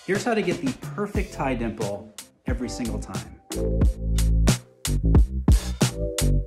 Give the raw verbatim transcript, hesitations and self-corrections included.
Here's how to get the perfect tie dimple every single time.